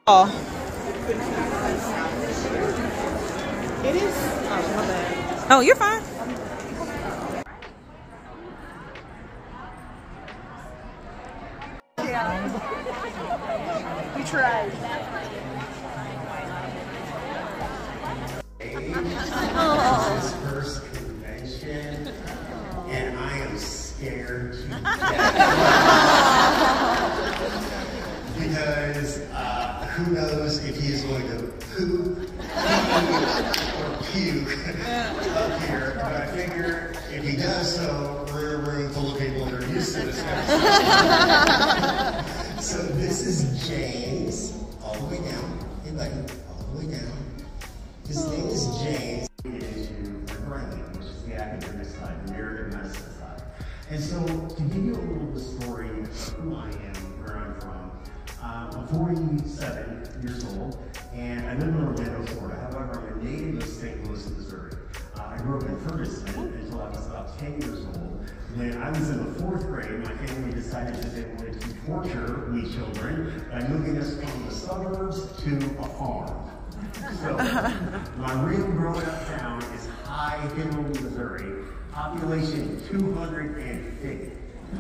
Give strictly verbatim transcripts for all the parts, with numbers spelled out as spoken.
Oh. It is. Oh, my bad. Oh, you're fine. Yeah. We tried. Oh. This is his first convention, and I am scared to death. Because uh, who knows if he is going to poop, pee, or puke up here. But I figure if he does so, we're in a room full of people that are used to this kind of stuff. So this is James, all the way down. Hey buddy, all the way down. His name is James. Into the brain, which is the academic side, the narrative medicine side. And so to give you a little bit of story of who I am, where I'm from, um, I'm forty-seven years old, and I live in Orlando, Florida. However, I'm a native of Saint Louis, Missouri. Uh, I grew up in Ferguson until I was about ten years old. When I was in the fourth grade, my family decided that they wanted to torture we children by moving us from the suburbs to a farm. So, my real grown-up town is High Hill, Missouri. Population two hundred fifty.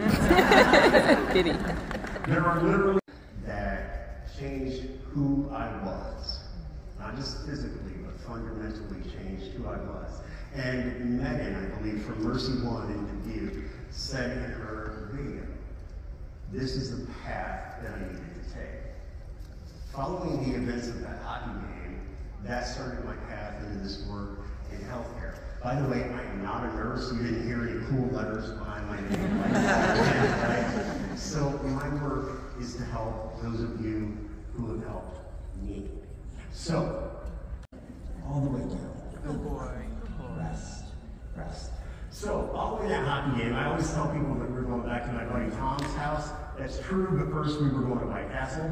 There are literally that changed who I was. Not just physically, but fundamentally changed who I was. And Megan, I believe, from Mercy One in Dubuque, said in her video, this is the path that I needed to take. Following the events of that hockey game, that started my path into this work in healthcare. By the way, I am not a nurse. You didn't hear any cool letters behind my name. Right? So my work is to help those of you who have helped me. So, all the way down. Good boy. Rest. Rest. So, following that hockey game, I always tell people that we're going back to my buddy Tom's house. That's true, but first we were going to White Castle.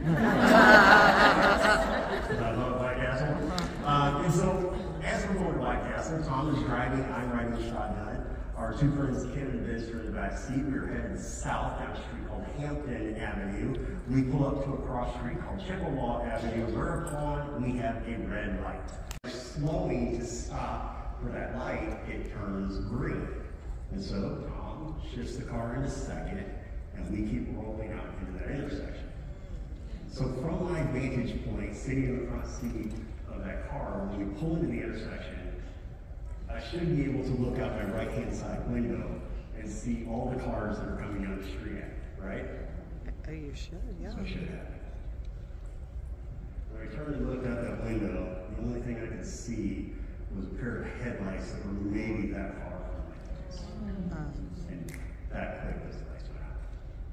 I love White Castle. Uh, and so, as we're going to White Castle, Tom is driving, I'm riding the shotgun. Our two friends, Kim and Vince, are in the back seat. We are headed south down a street called Hampton Avenue. We pull up to a cross street called Chippewa Avenue, whereupon we have a red light. We're slowing to stop for that light, it turns green. And so Tom shifts the car into second, and we keep rolling out into that intersection. So from my vantage point, sitting in the front seat of that car, when we pull into the intersection, I should be able to look out my right-hand side window and see all the cars that are coming down the street, right? Oh, you should, yeah. So I should have. When I turned and looked out that window, the only thing I could see was a pair of headlights that were maybe that far from my face. Mm-hmm. And that clicked as the lights went out.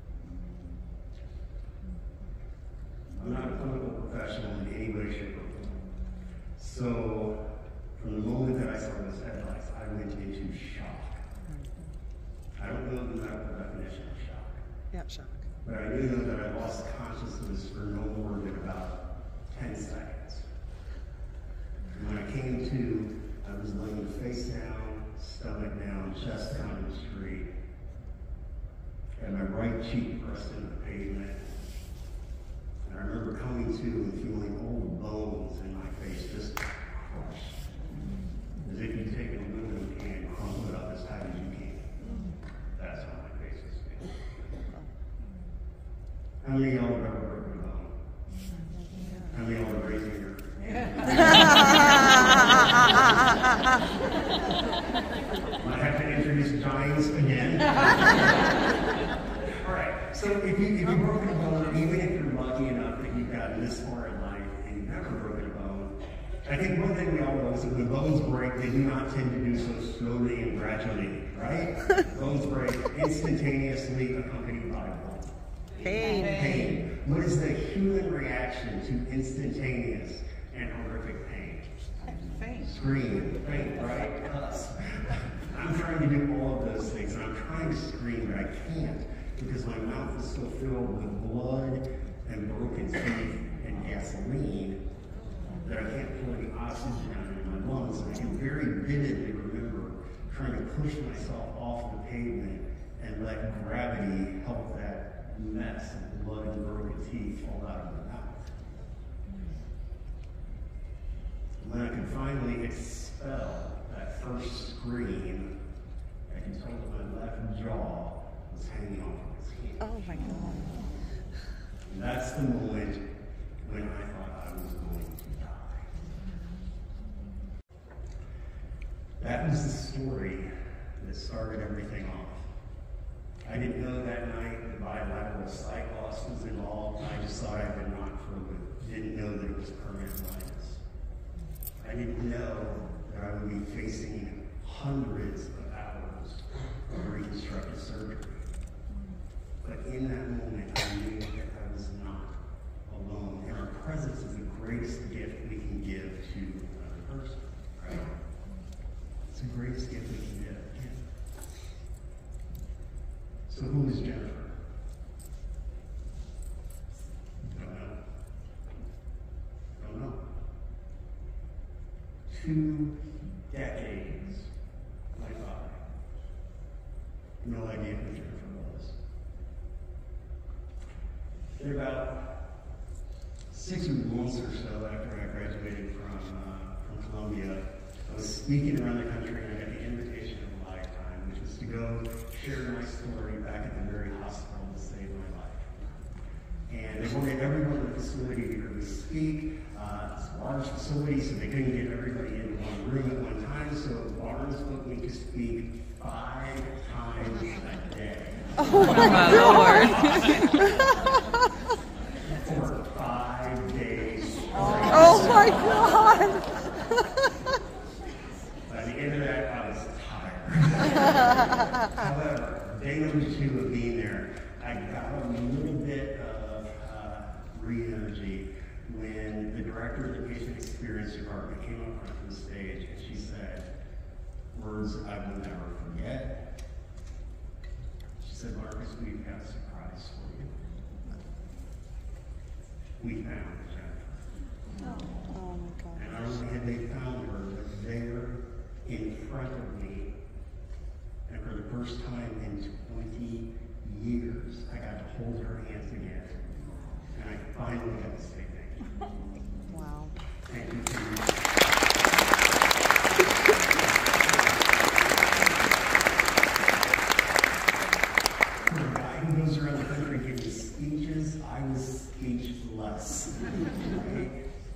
I'm not a clinical professional in any way, shape, or form. So, from the moment that I saw those headlights, I went into shock. I don't know the medical definition of shock. Yeah, shock. But I do know that I lost consciousness for no more than about ten seconds. And when I came to, I was laying face down, stomach down, chest down in the street, and my right cheek pressed into the pavement. And I remember coming to and feeling all the bones in my face just crushed. As if you'd taken aluminum can and crumpled it up as tight as you can. That's how my face was feeling. How many of y'all have ever broken a bone? How many of y'all are raising your Might have to introduce Giants again. Alright, so if, you, if you've broken a bone, even if you're lucky enough that you've gotten this far in life and you've never broken a bone, I think one thing we all know is that when bones break, they do not tend to do so slowly and gradually, right? Bones break instantaneously, accompanied by what? Pain. Pain. What is the human reaction to instantaneous and horrific pain? Faint. Scream, faint, right? Cuss. I'm trying to do all of those things, and I'm trying to scream, but I can't because my mouth is so filled with blood and broken teeth and gasoline that I can't pull any oxygen out of my lungs. And I can very vividly remember trying to push myself off the pavement and let gravity help that mess of blood and broken teeth fall out of my mouth. When I could finally expel that first scream, I could tell that my left jaw was hanging off of his hand. Oh my God. And that's the moment when I thought I was going to die. That was the story that started everything off. I didn't know that night that bilateral sight loss was involved. I just thought I'd been knocked for a loop. Didn't know that it was permanent blindness. I didn't know that I would be facing hundreds of hours of reconstructive surgery. But in that moment, I knew that I was not alone. And our presence is the greatest gift we can give to another person, right? It's the greatest gift we can give. So who is Jennifer? Don't know. Don't know. Two decades went by. No idea who Jennifer was. Then about six months or so after I graduated from, uh, from Columbia, I was speaking around the country and I got the invitation of a lifetime, which was to go share my story back at the very hospital that saved my life. And they wanted everyone in the facility to hear me speak. Uh, it's a large facility, so they couldn't get everybody into one room at one time, so Barnes booked me to speak five times a day. Oh my Lord. For five days. Oh my God. By the end of that, I was tired. However, day number two of being there, I got a little bit of uh, re-energy when the director of the patient experience department came up front from the stage and she said, words I will never forget. She said, Marcus, we've got a surprise for you. We found Jennifer. Oh my God. And not only had they found her, but there in front of me, and for the first time in twenty years, I got to hold her hands again. And I finally got to say thank you. Wow. Thank you to you. For a guy who goes around the country giving speeches, I was speechless. Right?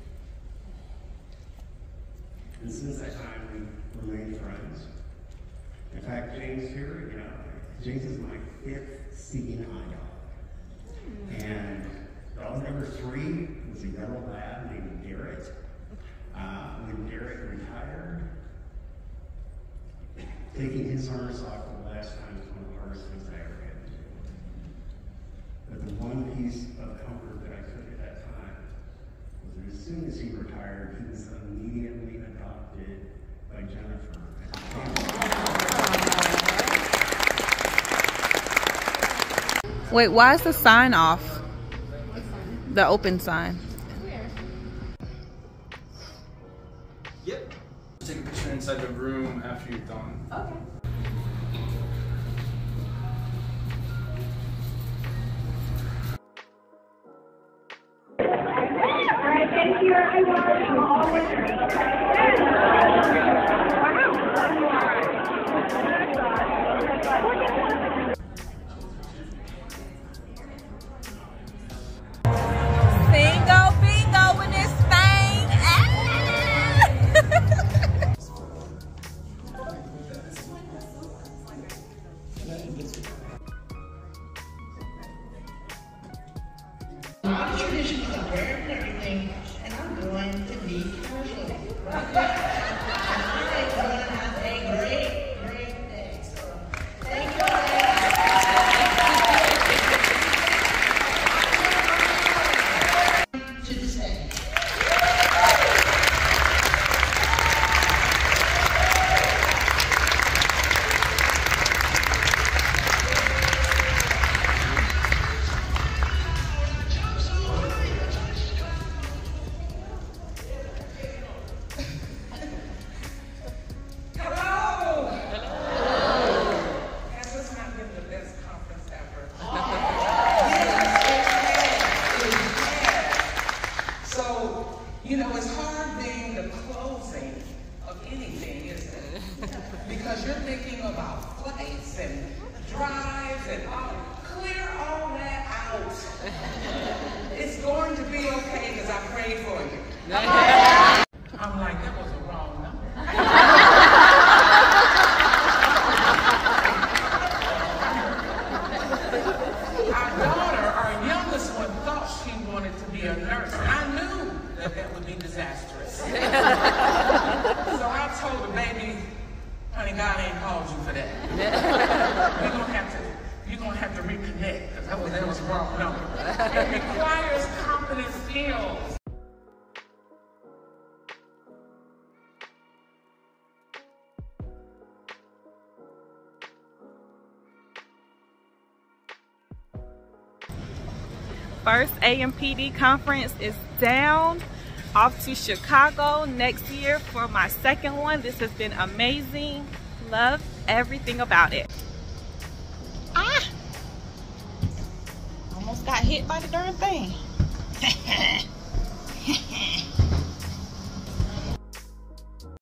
And since that time, we've remained friends. In fact, James here, you know, James is my fifth seeing eye dog. And dog number three was a yellow lab named Garrett. Uh, when Garrett retired, taking his harness off for the last time was one of the hardest things I ever had to do. But the one piece of comfort that I took at that time was that as soon as he retired, he was immediately adopted by Jennifer as a family. Wait, why is the sign off? The open sign. Yep. Take a picture inside the room after you're done. Okay. Alright, thank you everyone. All winners. Bingo, bingo with this thing. Ah! I'm tradition is I'm wearing everything, and I'm going to be casual. I'm going to have a great, great day. So, thank you. To the stage. lights and drives and all, clear all that out. It's going to be okay because I prayed for you. I'm like, that was a wrong number. Our daughter, our youngest one, thought she wanted to be a nurse. And I knew that that would be disastrous. So I told her, baby, honey, God ain't called you for that. You're gonna have to, you're gonna have to reconnect, because that was, that was wrong number. It requires competent skills. First A N P D conference is down. Off to Chicago next year for my second one. This has been amazing. Love everything about it. Ah! Almost got hit by the darn thing.